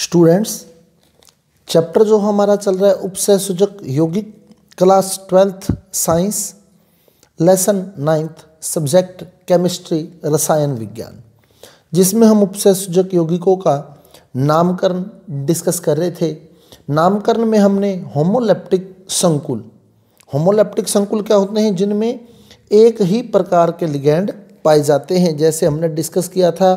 Students, chapter जो हमारा चल रहा है उपसहसूचक यौगिक, class 12th science, lesson 9th, subject chemistry, रसायन विज्ञान, जिसमें हम उपसहसूचक यौगिकों का नामकरण डिस्कस कर रहे थे। नामकरण में हमने होमोलैप्टिक संकुल क्या होते हैं, जिनमें एक ही प्रकार के लिगैंड पाए जाते हैं। जैसे हमने डिस्कस किया था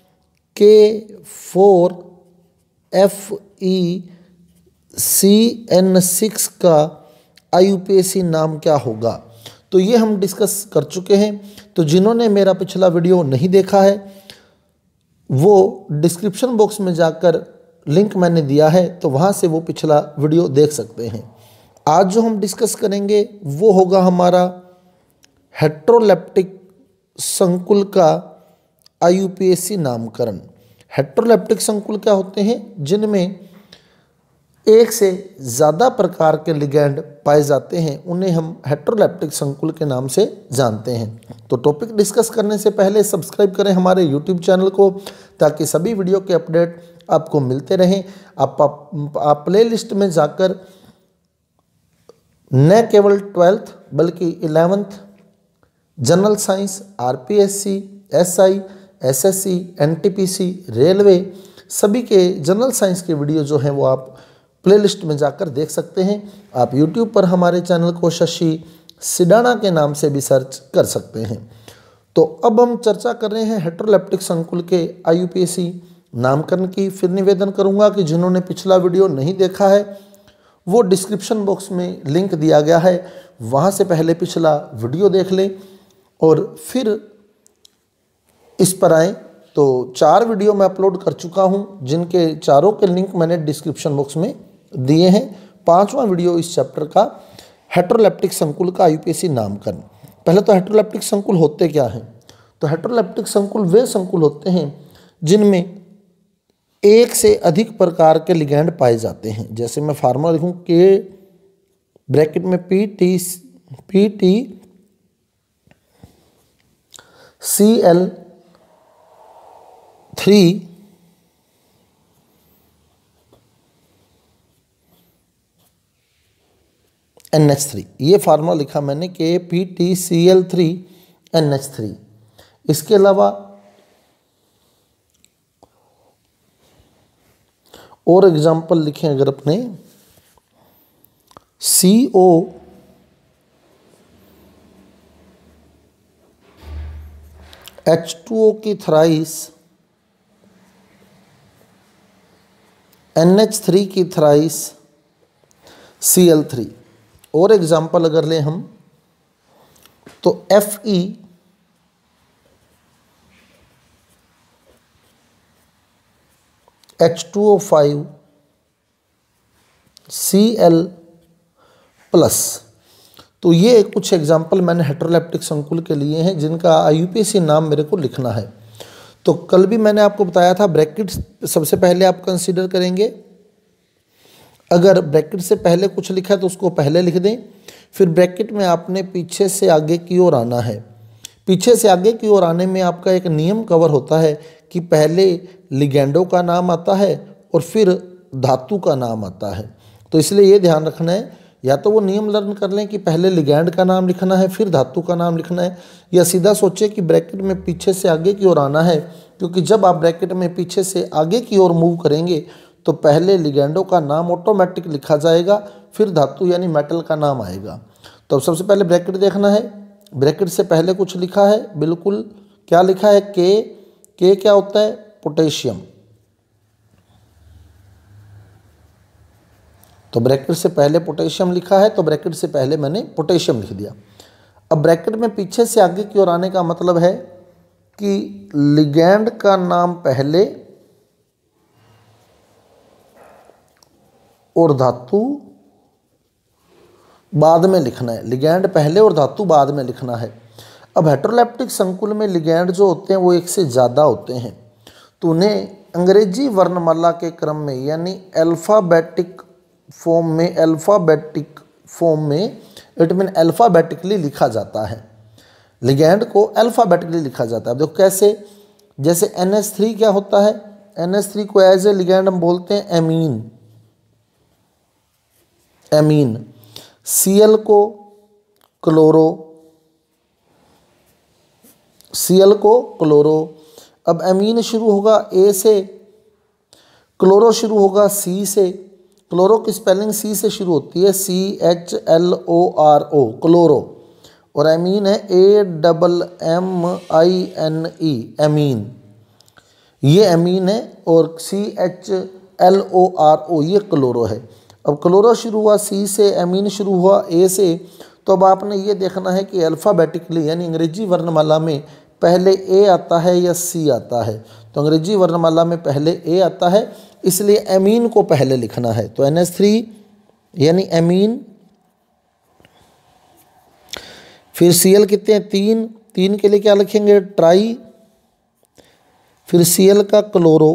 K4FeCN6 का IUPAC नाम क्या होगा, तो ये हम डिस्कस कर चुके हैं। तो जिन्होंने मेरा पिछला वीडियो नहीं देखा है वो डिस्क्रिप्शन बॉक्स में जाकर लिंक मैंने दिया है, तो वहाँ से वो पिछला वीडियो देख सकते हैं। आज जो हम डिस्कस करेंगे वो होगा हमारा हेट्रोलैप्टिक संकुल का IUPAC नामकरण। हेट्रोलैप्टिक संकुल क्या होते हैं, जिनमें एक से ज़्यादा प्रकार के लिगैंड पाए जाते हैं, उन्हें हम हेट्रोलैप्टिक संकुल के नाम से जानते हैं। तो टॉपिक डिस्कस करने से पहले सब्सक्राइब करें हमारे YouTube चैनल को, ताकि सभी वीडियो के अपडेट आपको मिलते रहें। आप प्ले लिस्ट में जाकर न केवल 12th बल्कि 11th general science, RPSC, SI, SSC, NTPC, railway, सभी के जनरल साइंस के वीडियो जो हैं वो आप प्लेलिस्ट में जाकर देख सकते हैं। आप YouTube पर हमारे चैनल को शशि सिडाना के नाम से भी सर्च कर सकते हैं। तो अब हम चर्चा कर रहे हैं हेट्रोलैप्टिक संकुल के IUPAC नामकरण की। फिर निवेदन करूंगा कि जिन्होंने पिछला वीडियो नहीं देखा है वो डिस्क्रिप्शन बॉक्स में लिंक दिया गया है, वहाँ से पहले पिछला वीडियो देख लें और फिर इस पर आएँ। तो 4 वीडियो मैं अपलोड कर चुका हूँ, जिनके चारों के लिंक मैंने डिस्क्रिप्शन बॉक्स में दिए हैं। 5वां वीडियो इस चैप्टर का हेट्रोलैप्टिक संकुल का IUPAC नामकरण। पहले तो हेट्रोलैप्टिक संकुल होते क्या हैं, तो हेट्रोलैप्टिक संकुल वे संकुल होते हैं जिनमें एक से अधिक प्रकार के लिगैंड पाए जाते हैं। जैसे मैं फार्मूला लिखूँ K ब्रैकेट में PTCl3 NH3, ये फार्मूला लिखा मैंने KPTCl3 NH3। इसके अलावा और एग्जाम्पल लिखें अगर अपने COH2O की थ्राइस, NH3 की थ्राइस, Cl3। और एग्जाम्पल अगर लें हम तो FeH2O5 Cl+। तो ये कुछ एग्जाम्पल मैंने हेट्रोलैप्टिक संकुल के लिए हैं, जिनका IUPAC नाम मेरे को लिखना है। तो कल भी मैंने आपको बताया था ब्रैकेट सबसे पहले आप कंसीडर करेंगे। अगर ब्रैकेट से पहले कुछ लिखा है तो उसको पहले लिख दें। फिर ब्रैकेट में आपने पीछे से आगे की ओर आना है। पीछे से आगे की ओर आने में आपका एक नियम कवर होता है कि पहले लिगैंडों का नाम आता है और फिर धातु का नाम आता है। तो इसलिए ये ध्यान रखना है, या तो वो नियम लर्न कर लें कि पहले लिगैंड का नाम लिखना है फिर धातु का नाम लिखना है, या सीधा सोचे कि ब्रैकेट में पीछे से आगे की ओर आना है, क्योंकि जब आप ब्रैकेट में पीछे से आगे की ओर मूव करेंगे तो पहले लिगैंडों का नाम ऑटोमेटिक लिखा जाएगा, फिर धातु यानी मेटल का नाम आएगा। तो अब सबसे पहले ब्रैकेट देखना है। ब्रैकेट से पहले कुछ लिखा है, बिल्कुल क्या लिखा है, के क्या होता है, पोटेशियम। तो ब्रैकेट से पहले पोटेशियम लिखा है, तो ब्रैकेट से पहले मैंने पोटेशियम लिख दिया। अब ब्रैकेट में पीछे से आगे की ओर आने का मतलब है कि लिगैंड का नाम पहले और धातु बाद में लिखना है। लिगैंड पहले और धातु बाद में लिखना है। अब हेट्रोलैप्टिक संकुल में लिगैंड जो होते हैं वो एक से ज़्यादा होते हैं, तो उन्हें अंग्रेजी वर्णमाला के क्रम में यानी अल्फ़ाबेटिक फॉर्म में इट मीन अल्फ़ाबेटिकली लिखा जाता है। लिगैंड को अल्फ़ाबेटिकली लिखा जाता है। देखो कैसे, जैसे NH3 क्या होता है, NH3 को एज ए लिगैंड हम बोलते हैं एमीन, एमीन। Cl को क्लोरो, Cl को क्लोरो। अब एमीन शुरू होगा A से, क्लोरो शुरू होगा C से। क्लोरो की स्पेलिंग C से शुरू होती है, CHLORO, क्लोरो। और एमीन है AMMINE, एमीन। ये एमीन है और CHLORO ये क्लोरो है। अब क्लोरो शुरू हुआ C से, एमीन शुरू हुआ A से। तो अब आपने ये देखना है कि अल्फ़ाबेटिकली यानी अंग्रेजी वर्णमाला में पहले A आता है या C आता है। तो अंग्रेजी वर्णमाला में पहले A आता है, इसलिए एमीन को पहले लिखना है। तो NH3 यानी एमीन। फिर Cl कितने हैं? 3, 3 के लिए क्या लिखेंगे? ट्राई। फिर Cl का क्लोरो,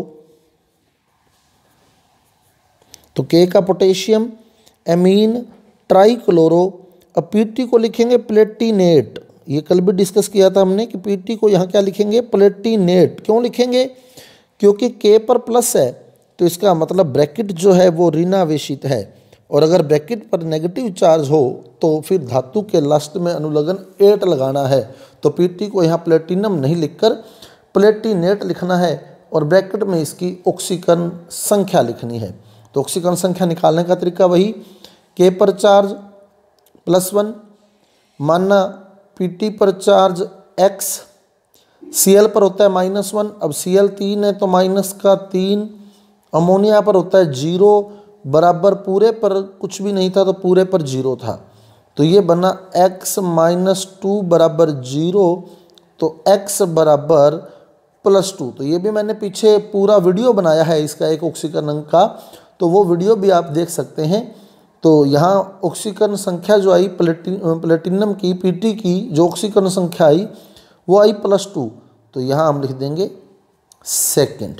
तो K का पोटेशियम, एमीन, ट्राई क्लोरो। अब Pt को लिखेंगे प्लेटिनेट। ये कल भी डिस्कस किया था हमने कि Pt को यहाँ क्या लिखेंगे? प्लेटिनेट। क्यों लिखेंगे? क्योंकि K पर प्लस है, तो इसका मतलब ब्रैकेट जो है वो ऋणावेशित है, और अगर ब्रैकेट पर नेगेटिव चार्ज हो तो फिर धातु के लास्ट में अनुलग्न 8 लगाना है। तो Pt को यहाँ प्लेटिनम नहीं लिखकर प्लेटिनेट लिखना है, और ब्रैकेट में इसकी ऑक्सीकरण संख्या लिखनी है। तो ऑक्सीकरण संख्या निकालने का तरीका वही, K पर चार्ज +1, मानना Pt पर चार्ज x, Cl पर होता है -1। अब Cl 3 है तो माइनस का 3। अमोनिया पर होता है 0, बराबर पूरे पर कुछ भी नहीं था तो पूरे पर 0 था, तो ये बना x -2 बराबर 0। तो x बराबर +2। तो ये भी मैंने पीछे पूरा वीडियो बनाया है इसका, एक ऑक्सीकरण अंक का, तो वो वीडियो भी आप देख सकते हैं। तो यहाँ ऑक्सीकरण संख्या जो आई प्लेटिनम की, Pt की जो ऑक्सीकरण संख्या आई वो आई +2। तो यहाँ हम लिख देंगे सेकंड।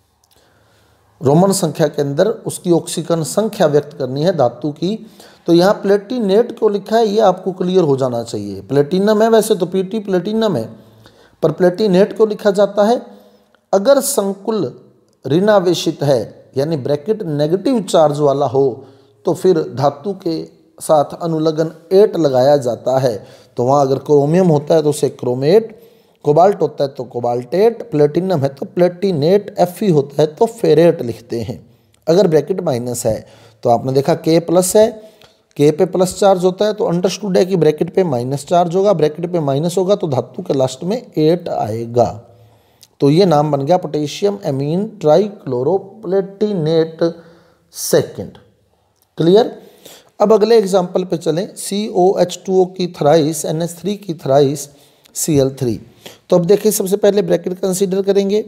रोमन संख्या के अंदर उसकी ऑक्सीकरण संख्या व्यक्त करनी है धातु की। तो यहाँ प्लेटिनेट को लिखा है, ये आपको क्लियर हो जाना चाहिए। प्लेटिनम है वैसे तो, Pt प्लेटिनम है, पर प्लेटिनेट को लिखा जाता है अगर संकुल ऋणावेशित है यानी ब्रैकेट नेगेटिव चार्ज वाला हो तो फिर धातु के साथ अनुलग्न 8 लगाया जाता है। तो वहाँ अगर क्रोमियम होता है तो उसे क्रोमेट, कोबाल्ट होता है तो कोबाल्टेट, प्लेटिनम है तो प्लेटिनेट, Fe होता है तो फेरेट लिखते हैं। अगर ब्रैकेट माइनस है तो आपने देखा K प्लस है, K पे प्लस चार्ज होता है तो अंडरस्टूड है कि ब्रैकेट पे माइनस चार्ज होगा, ब्रैकेट पे माइनस होगा तो धातु के लास्ट में 8 आएगा। तो ये नाम बन गया potassium amine trichloro platinate second. Clear. अब अगले एग्जाम्पल पे चलें, COH2O की थ्राइस, NH3 की थ्राइस, Cl3। तो अब देखिए सबसे पहले ब्रैकेट कंसीडर करेंगे।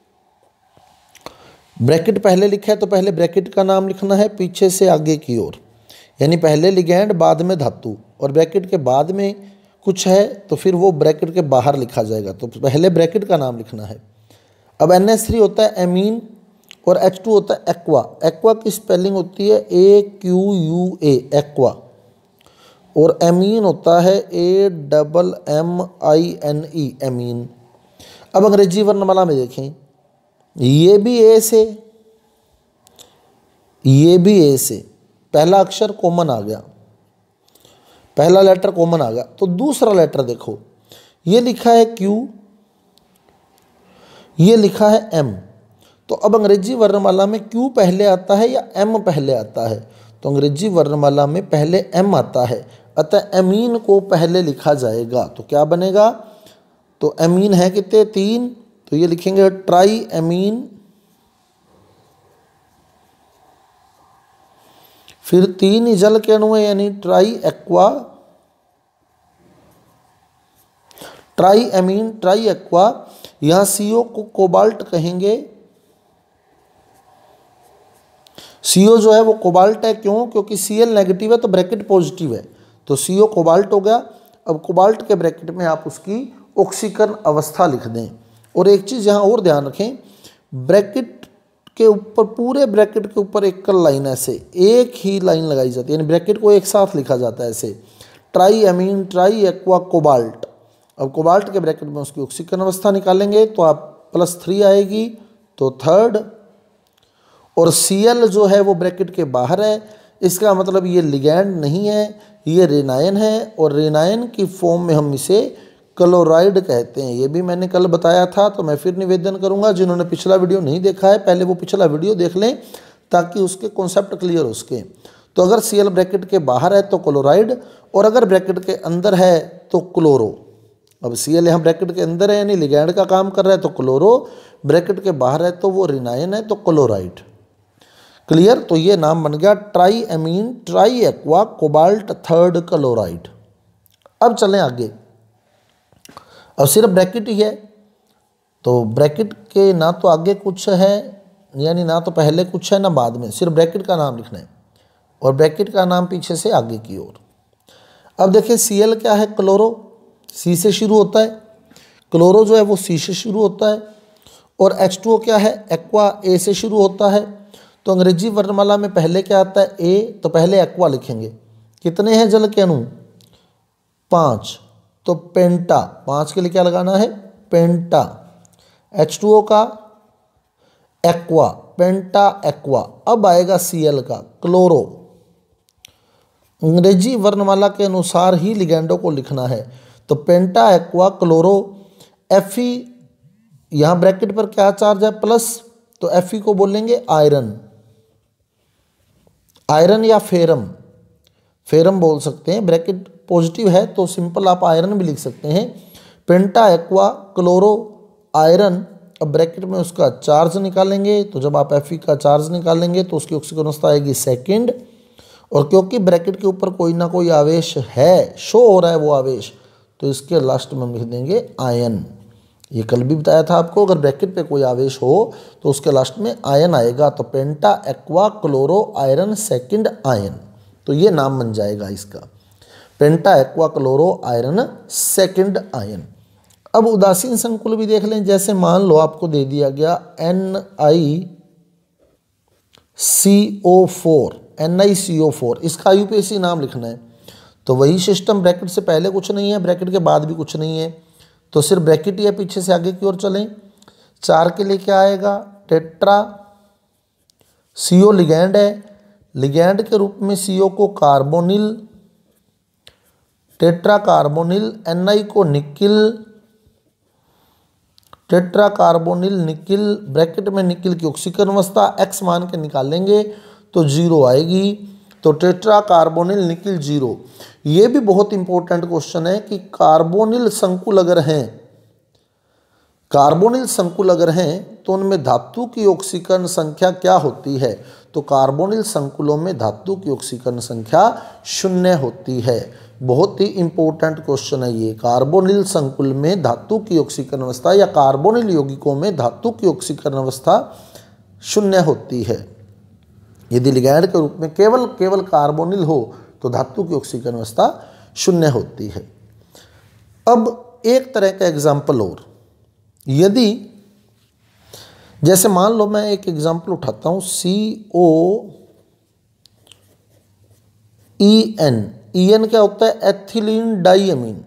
ब्रैकेट पहले लिखा है तो पहले ब्रैकेट का नाम लिखना है पीछे से आगे की ओर, यानी पहले लिगैंड बाद में धातु, और ब्रैकेट के बाद में कुछ है तो फिर वो ब्रैकेट के बाहर लिखा जाएगा। तो पहले ब्रैकेट का नाम लिखना है। अब NH3 होता है एमीन और H2 होता है एक्वा। एक्वा की स्पेलिंग होती है AQUA, एक्वा। और एमीन होता है AMMINE, एमीन। अब अंग्रेजी वर्णमाला में देखें, ये भी ए से, ये भी ए से, पहला अक्षर कॉमन आ गया, पहला लेटर कॉमन आ गया। तो दूसरा लेटर देखो, ये लिखा है Q, ये लिखा है M। तो अब अंग्रेजी वर्णमाला में Q पहले आता है या M पहले आता है? तो अंग्रेजी वर्णमाला में पहले M आता है, अतः एमीन को पहले लिखा जाएगा। तो क्या बनेगा? तो एमीन है कितने? 3, तो ये लिखेंगे ट्राई एमीन। फिर 3 जल के अणु यानी tri aqua, tri amine tri aqua. यहाँ CO को कोबाल्ट कहेंगे। CO जो है वो कोबाल्ट है, क्यों? क्योंकि Cl नेगेटिव है तो ब्रैकेट पॉजिटिव है, तो CO कोबाल्ट हो गया। अब कोबाल्ट के ब्रैकेट में आप उसकी ऑक्सीकरण अवस्था लिख दें। और एक चीज़ यहाँ और ध्यान रखें, ब्रैकेट के ऊपर, पूरे ब्रैकेट के ऊपर एक लाइन ऐसे एक ही लाइन लगाई जाती है, यानी ब्रैकेट को एक साथ लिखा जाता है ऐसे, tri amine tri aqua cobalt. अब कोबाल्ट के ब्रैकेट में उसकी ऑक्सीकरण अवस्था निकालेंगे तो आप +3 आएगी, तो थर्ड, और Cl जो है वो ब्रैकेट के बाहर है, इसका मतलब ये लिगैंड नहीं है, ये रेनायन है, और रेनायन की फॉर्म में हम इसे क्लोराइड कहते हैं। ये भी मैंने कल बताया था, तो मैं फिर निवेदन करूंगा, जिन्होंने पिछला वीडियो नहीं देखा है पहले वो पिछला वीडियो देख लें ताकि उसके कॉन्सेप्ट क्लियर हो सके। तो अगर Cl ब्रैकेट के बाहर है तो क्लोराइड, और अगर ब्रैकेट के अंदर है तो क्लोरो। अब Cl यहाँ ब्रैकेट के अंदर है यानी लिगैंड का काम कर रहा है तो क्लोरो, ब्रैकेट के बाहर है तो वो रेनायन है तो क्लोराइड। क्लियर? तो ये नाम बन गया tri amine tri aqua cobalt third chloride. अब चलें आगे। अब सिर्फ ब्रैकेट ही है, तो ब्रैकेट के ना तो आगे कुछ है, यानी ना तो पहले कुछ है ना बाद में, सिर्फ ब्रैकेट का नाम लिखना है और ब्रैकेट का नाम पीछे से आगे की ओर। अब देखिए Cl क्या है? क्लोरो, C से शुरू होता है, क्लोरो जो है वो C से शुरू होता है, और H2O क्या है? एक्वा, A से शुरू होता है। तो अंग्रेजी वर्णमाला में पहले क्या आता है? A, तो पहले एक्वा लिखेंगे। कितने हैं जल के अणु? 5, तो पेंटा, 5 के लिए क्या लगाना है? पेंटा। H2O का एक्वा, पेंटा एक्वा। अब आएगा Cl का क्लोरो। अंग्रेजी वर्णमाला के अनुसार ही लिगैंडों को लिखना है, तो पेंटा एक्वा क्लोरो। Fe, यहाँ ब्रैकेट पर क्या चार्ज है? प्लस, तो Fe को बोलेंगे आयरन, आयरन या फेरम, फेरम बोल सकते हैं। ब्रैकेट पॉजिटिव है तो सिंपल आप आयरन भी लिख सकते हैं। Penta aqua chloro iron. अब ब्रैकेट में उसका चार्ज निकालेंगे, तो जब आप Fe का चार्ज निकालेंगे तो उसकी ऑक्सीजन अवस्था आएगी सेकंड, और क्योंकि ब्रैकेट के ऊपर कोई ना कोई आवेश है, शो हो रहा है वो आवेश, तो इसके लास्ट में हम लिख देंगे आयन। ये कल भी बताया था आपको, अगर ब्रैकेट पे कोई आवेश हो तो उसके लास्ट में आयन आएगा, तो penta aqua chloro iron second ion. तो ये नाम बन जाएगा इसका, penta aqua chloro iron second ion. अब उदासीन संकुल भी देख लें। जैसे मान लो आपको दे दिया गया NiCO4, इसका IUPAC नाम लिखना है, तो वही सिस्टम, ब्रैकेट से पहले कुछ नहीं है, ब्रैकेट के बाद भी कुछ नहीं है, तो सिर्फ ब्रैकेट ही है। पीछे से आगे की ओर चलें। 4 के लिए क्या आएगा? टेट्रा। CO लिगैंड है, लिगैंड के रूप में CO को कार्बोनिल, टेट्रा कार्बोनिल। Ni को nickel, tetra carbonyl nickel. Bracket में निकिल की ऑक्सीकरण अवस्था X मान के निकालेंगे तो 0 आएगी, तो टेट्रा कार्बोनिल निकिल 0। ये भी बहुत इंपॉर्टेंट क्वेश्चन है कि कार्बोनिल संकुल अगर हैं, कार्बोनिल संकुल अगर हैं तो उनमें धातु की ऑक्सीकरण संख्या क्या होती है? तो कार्बोनिल संकुलों में धातु की ऑक्सीकरण संख्या 0 होती है। बहुत ही इंपॉर्टेंट क्वेश्चन है ये। कार्बोनिल संकुल में धातु की ऑक्सीकरण अवस्था या कार्बोनिल यौगिकों में धातु की ऑक्सीकरण अवस्था 0 होती है। यदि लिगैंड के रूप में केवल कार्बोनिल हो तो धातु की ऑक्सीकरण अवस्था 0 होती है। अब एक तरह का एग्जाम्पल और, यदि जैसे मान लो मैं एक एग्जाम्पल उठाता हूँ, COEN, EN क्या होता है? Ethylene diamine.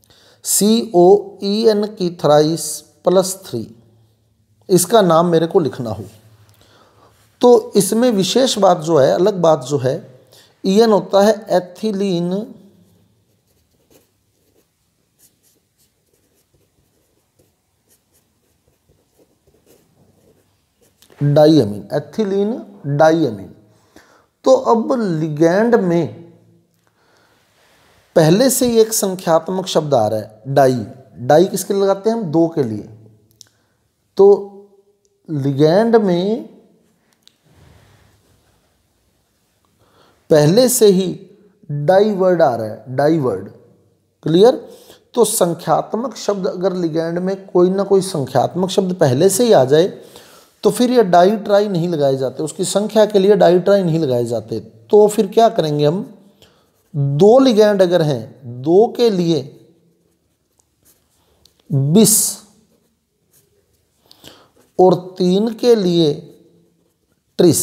COEN की थ्राइस +3, इसका नाम मेरे को लिखना हो तो इसमें विशेष बात जो है, अलग बात जो है, EN होता है एथिलीन डाइअमीन, एथिलीन डाइअमीन। तो अब लिगैंड में पहले से ही एक संख्यात्मक शब्द आ रहा है, डाई। डाई किसके लिए लगाते हैं हम? 2 के लिए। तो लिगैंड में पहले से ही डाई वर्ड आ रहा है, डाई वर्ड। क्लियर? तो संख्यात्मक शब्द अगर लिगैंड में कोई ना कोई संख्यात्मक शब्द पहले से ही आ जाए तो फिर ये डाई ट्राई नहीं लगाए जाते, उसकी संख्या के लिए डाई ट्राई नहीं लगाए जाते। तो फिर क्या करेंगे हम? 2 लिगैंड अगर हैं, 2 के लिए बिस और 3 के लिए ट्रिस,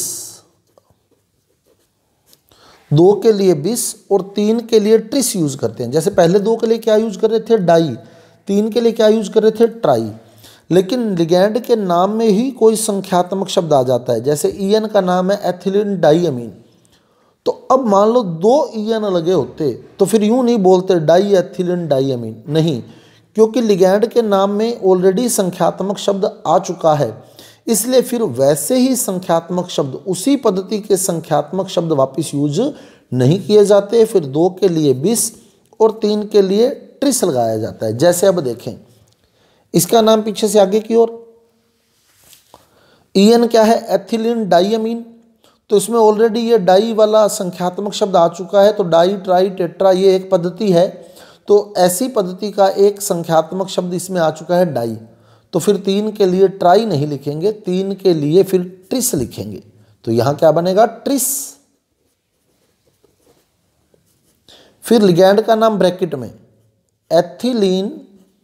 2 के लिए बिस और 3 के लिए ट्रिस यूज करते हैं। जैसे पहले 2 के लिए क्या यूज कर रहे थे? डाई। 3 के लिए क्या यूज कर रहे थे? ट्राई। लेकिन लिगैंड के नाम में ही कोई संख्यात्मक शब्द आ जाता है। जैसे ईएन का नाम है एथिलीन डाईअमीन, तो अब मान लो 2 ईएन लगे होते तो फिर यूं नहीं बोलते डाई एथिलीन डाईअमीन, नहीं, क्योंकि लिगैंड के नाम में ऑलरेडी संख्यात्मक शब्द आ चुका है, इसलिए फिर वैसे ही संख्यात्मक शब्द, उसी पद्धति के संख्यात्मक शब्द वापस यूज नहीं किए जाते। फिर 2 के लिए बिस और 3 के लिए ट्रिस लगाया जाता है। जैसे अब देखें, इसका नाम पीछे से आगे की ओर, ईएन क्या है, एथिलीन डाईअमीन, तो इसमें ऑलरेडी ये डाई वाला संख्यात्मक शब्द आ चुका है, तो डाई ट्राई टेट्रा ये एक पद्धति है, तो ऐसी पद्धति का एक संख्यात्मक शब्द इसमें आ चुका है डाई, तो फिर 3 के लिए ट्राई नहीं लिखेंगे, 3 के लिए फिर ट्रिस लिखेंगे। तो यहां क्या बनेगा, ट्रिस। फिर लिगैंड का नाम ब्रैकेट में एथिलीन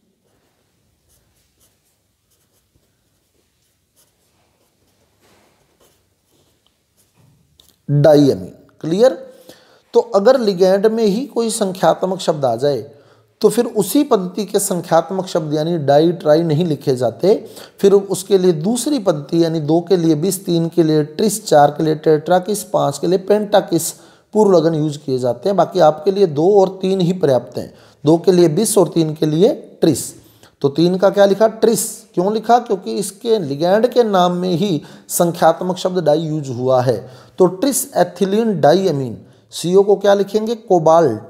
डाईअमीन, क्लियर। तो अगर लिगैंड में ही कोई संख्यात्मक शब्द आ जाए तो फिर उसी पद्धति के संख्यात्मक शब्द यानी डाई ट्राई नहीं लिखे जाते, फिर उसके लिए दूसरी पद्धति यानी 2 के लिए बिस, 3 के लिए ट्रिस, 4 के लिए टेट्राकिस, 5 के लिए पेंटाकिस पूर्व लगन यूज किए जाते हैं। बाकी आपके लिए 2 और 3 ही पर्याप्त हैं, 2 के लिए बिस और 3 के लिए ट्रिस। तो 3 का क्या लिखा, ट्रिस। क्यों लिखा, क्योंकि इसके लिगैंड के नाम में ही संख्यात्मक शब्द डाई यूज हुआ है। तो ट्रिस एथिलीन डाईअमीन, सीओ को क्या लिखेंगे, कोबाल्ट।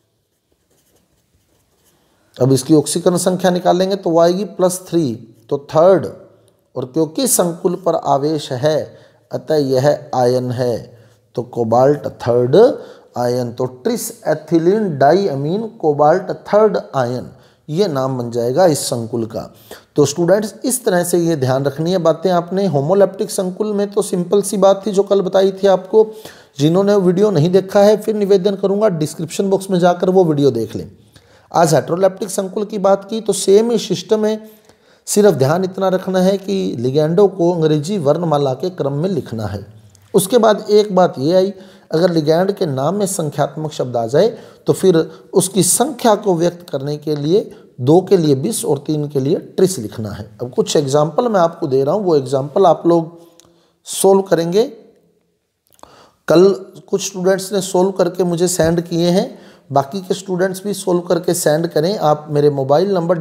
अब इसकी ऑक्सीकरण संख्या निकालेंगे तो वो आएगी +3, तो थर्ड, और क्योंकि संकुल पर आवेश है अतः यह आयन है, तो कोबाल्ट थर्ड आयन। तो tris ethylene diamine cobalt third ion, ये नाम बन जाएगा इस संकुल का। तो स्टूडेंट्स इस तरह से ये ध्यान रखनी है बातें आपने। होमोलैप्टिक संकुल में तो सिंपल सी बात थी जो कल बताई थी आपको। जिन्होंने वीडियो नहीं देखा है फिर निवेदन करूंगा डिस्क्रिप्शन बॉक्स में जाकर वो वीडियो देख लें। आज हेटेरोलैप्टिक संकुल की बात की तो सेम ही सिस्टम है, सिर्फ ध्यान इतना रखना है कि लिगैंडों को अंग्रेजी वर्णमाला के क्रम में लिखना है। उसके बाद एक बात ये आई, अगर लिगैंड के नाम में संख्यात्मक शब्द आ जाए तो फिर उसकी संख्या को व्यक्त करने के लिए 2 के लिए बिस और 3 के लिए ट्रिस लिखना है। अब कुछ एग्जाम्पल मैं आपको दे रहा हूँ, वो एग्जाम्पल आप लोग सोल्व करेंगे। कल कुछ स्टूडेंट्स ने सोल्व करके मुझे सेंड किए हैं, बाकी के स्टूडेंट्स भी सोल्व करके सेंड करें। आप मेरे मोबाइल नंबर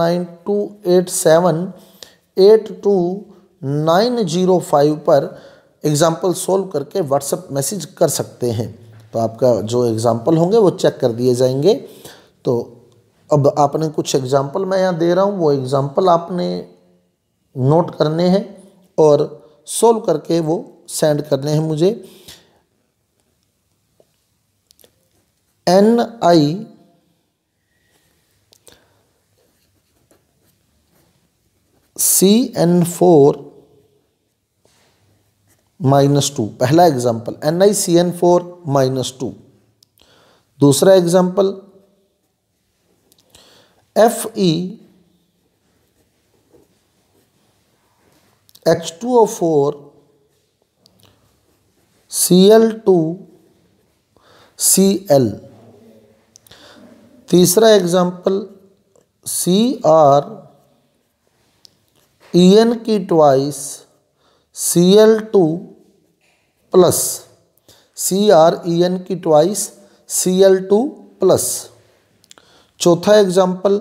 9928782905 पर एग्जाम्पल सोल्व करके व्हाट्सएप मैसेज कर सकते हैं। तो आपका जो एग्जाम्पल होंगे वो चेक कर दिए जाएंगे। तो अब आपने कुछ एग्जाम्पल मैं यहाँ दे रहा हूँ, वो एग्जाम्पल आपने नोट करने हैं और सोल्व करके वो सेंड करने हैं मुझे। NiCN4 -2, पहला एग्जाम्पल NiCN4 -2। दूसरा एग्जाम्पल FeH2O4 Cl2Cl। तीसरा एग्जाम्पल CrEn की ट्वाइस Cl2 प्लस, CrEn की ट्वाइस Cl2 प्लस। चौथा एग्जाम्पल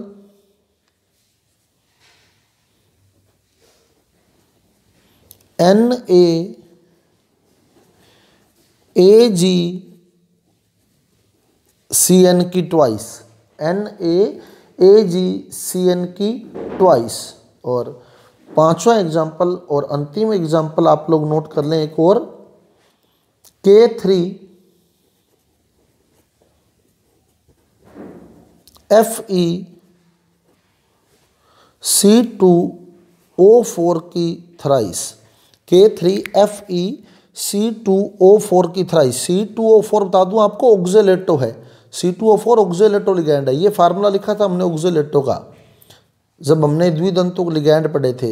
NaAgCN की ट्वाइस, NaAgCN की ट्वाइस। और पांचवा एग्जाम्पल और अंतिम एग्जाम्पल आप लोग नोट कर लें एक और, K3FeC2O4 की थ्राइस, K3FeC2O4 की थ्राइस। C2O4 बता दूं आपको ऑक्जेलेटो है, C2O4 ऑक्जेलेटो लिगैंड है। ये फार्मूला लिखा था हमने ऑक्जेलेटो का जब हमने द्विदंतों लिगैंड पढ़े थे।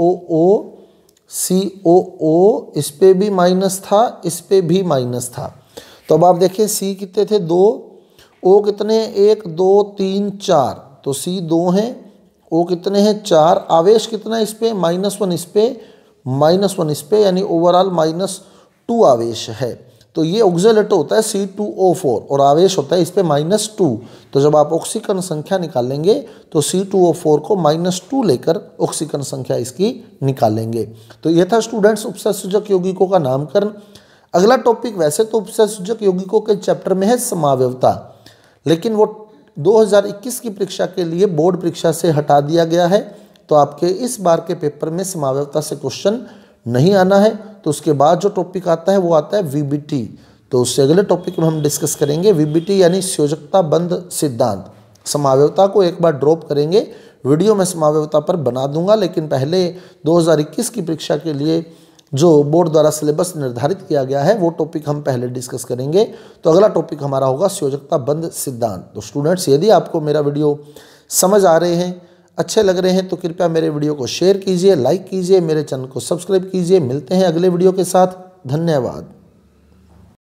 COO इस पे भी माइनस था, इस पे भी माइनस था। तो अब आप देखिए C कितने थे, 2, O कितने, 1 2 3 4, तो C 2 हैं ओ कितने हैं 4, आवेश कितना है इस पे -1 इस पे -1 इस पे, यानी ओवरऑल -2 आवेश है। तो ये ऑक्जेलेटो होता है C2O4 और आवेश होता है इस पे -2। तो जब आप ऑक्सीकरण संख्या निकालेंगे तो C2O4 को -2 लेकर ऑक्सीकरण संख्या इसकी निकालेंगे। तो ये था स्टूडेंट्स उपसर्जक यौगिकों का नामकरण। अगला टॉपिक वैसे तो उपसर्जक यौगिकों के चैप्टर में है समावयवता, लेकिन वो 2021 की परीक्षा के लिए बोर्ड परीक्षा से हटा दिया गया है। तो आपके इस बार के पेपर में समावयवता से क्वेश्चन नहीं आना है। तो उसके बाद जो टॉपिक आता है वो आता है VBT। तो उससे अगले टॉपिक में हम डिस्कस करेंगे VBT यानी संयोजकता बंध सिद्धांत। समावयवता को एक बार ड्रॉप करेंगे, वीडियो में समावयवता पर बना दूंगा, लेकिन पहले 2021 की परीक्षा के लिए जो बोर्ड द्वारा सिलेबस निर्धारित किया गया है वो टॉपिक हम पहले डिस्कस करेंगे। तो अगला टॉपिक हमारा होगा संयोजकता बंध सिद्धांत। तो स्टूडेंट्स, यदि आपको मेरा वीडियो समझ आ रहे हैं, अच्छे लग रहे हैं, तो कृपया मेरे वीडियो को शेयर कीजिए, लाइक कीजिए, मेरे चैनल को सब्सक्राइब कीजिए। मिलते हैं अगले वीडियो के साथ। धन्यवाद।